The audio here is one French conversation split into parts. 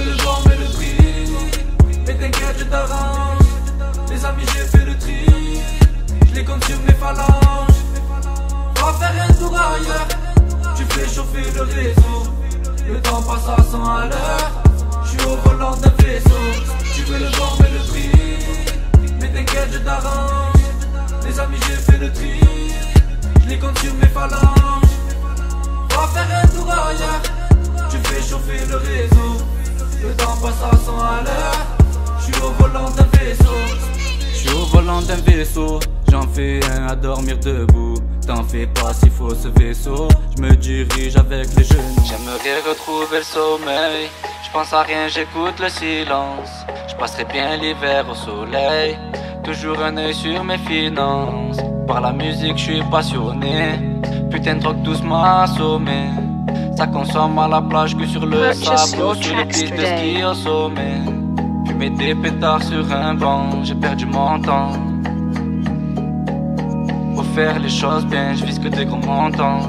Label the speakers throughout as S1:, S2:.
S1: le vent mais le prix. Mais t'inquiète je t'arrange. Les amis j'ai fait le tri. Je les compte sur mes phalanges. Va faire un tour ailleurs. Tu fais chauffer le réseau. Le temps passe à 100 à l'heure. Je suis au volant d'un vaisseau. Tu veux le vent mais le prix. Mais t'inquiète je t'arrange. Les amis j'ai fait le tri. Je les compte sur mes phalanges. Va faire un tour ailleurs. Tu fais chauffer le réseau. Le temps passe à 100 à l'heure. Je suis au volant d'un vaisseau.
S2: Je suis au volant d'un vaisseau. J'en fais un à dormir debout. T'en fais pas s'il faut ce vaisseau. Je me dirige avec les genoux. J'aimerais retrouver le sommeil. Je pense à rien, j'écoute le silence. Je passerai bien l'hiver au soleil. Toujours un œil sur mes finances. Par la musique je suis passionné. Putain de drogue doucement assommé. Ça consomme à la plage que sur le sable ou sur les pistes de ski au sommet. Fumer des pétards sur un banc, j'ai perdu mon temps. Pour faire les choses bien, je vise que des gros montants.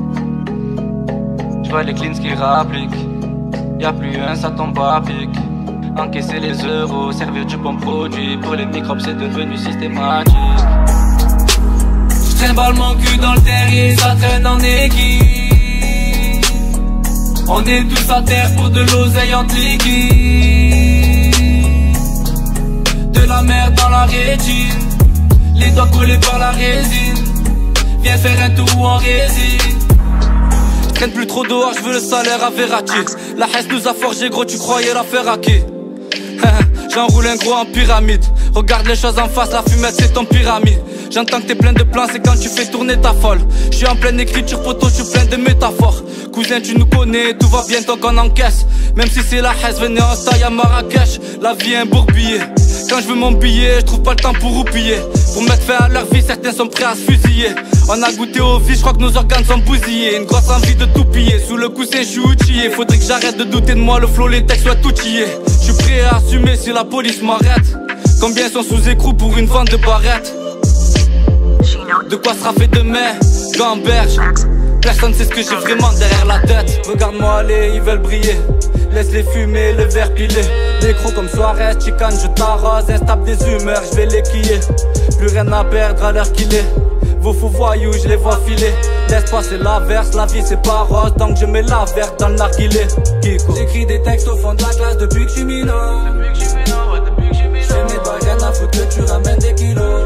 S2: Je vois les cleans qui rappliquent. Y'a plus un, ça tombe à pic. Encaisser les euros, servir du bon produit. Pour les microbes c'est devenu systématique.
S1: J'trimballe mon cul dans le terrier, ça traîne en équipe. On est tous à terre pour de l'oseille en liquide. De la merde dans la rétine. Les doigts collés par la résine. Viens faire un tour en résine.
S2: J'traîne plus trop dehors, je veux le salaire à Verratti. La Hesse nous a forgé gros, tu croyais la faire à qui? J'enroule un gros en pyramide. Regarde les choses en face, la fumette c'est ton pyramide. J'entends que t'es plein de plans, c'est quand tu fais tourner ta folle. Je suis en pleine écriture poto, je suis plein de métaphores. Cousin tu nous connais, tout va bien tant qu'on encaisse. Même si c'est la Hesse, venez en taille à Marrakech. La vie est un bourbier. Quand je veux mon billet, je trouve pas le temps pour roupiller. Pour mettre fin à leur vie, certains sont prêts à se fusiller. On a goûté au vice, je crois que nos organes sont bousillés. Une grosse envie de tout piller, sous le coussin je suis outillé. Faudrait que j'arrête de douter de moi, le flow, les textes soient tout tillés. Je suis prêt à assumer si la police m'arrête. Combien sont sous écrou pour une vente de barrettes? De quoi sera fait demain? Gamberge. Personne sait ce que j'ai vraiment derrière la tête. Regarde-moi aller, ils veulent briller. Laisse-les fumer, le verre pilé. Des crocs comme Suarez, chicane, je t'arrose. Instable des humeurs, je vais les quiller. Plus rien à perdre à l'heure qu'il est. Vos fous voyous, je les vois filer. Laisse passer l'averse, la vie c'est pas rose. Donc je mets la verte dans le narguilé. J'écris des textes au fond de la classe depuis que je suis minot. J'fais mes bagues, rien à foutre que tu ramènes des kilos.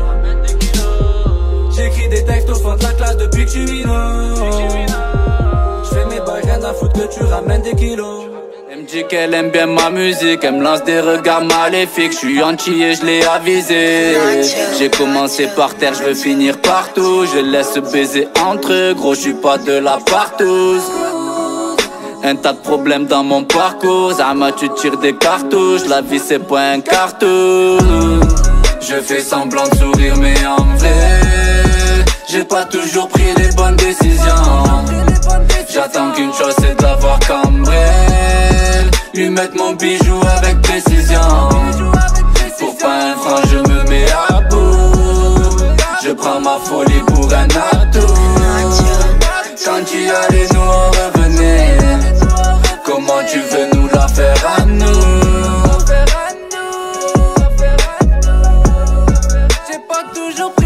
S2: J'écris des textes au fond de la classe depuis que je suis minot. J'fais mes bagues, rien à foutre que tu ramènes des kilos. Elle me dit qu'elle aime bien ma musique, elle me lance des regards maléfiques. Je suis entier et je l'ai avisé. J'ai commencé par terre, je veux finir partout. Je laisse baiser entre eux, gros je suis pas de la partouze. Un tas de problèmes dans mon parcours. Zama tu tires des cartouches, la vie c'est pas un cartoon. Je fais semblant de sourire mais en vrai j'ai pas toujours pris les bonnes décisions. J'attends qu'une chose c'est d'avoir cambré. Lui mettre mon bijou avec précision. Pour pas un franc je me mets à bout. Je prends ma folie pour un atout. Quand tu allais nous en revenir. Comment tu veux nous la faire à nous? J'ai pas toujours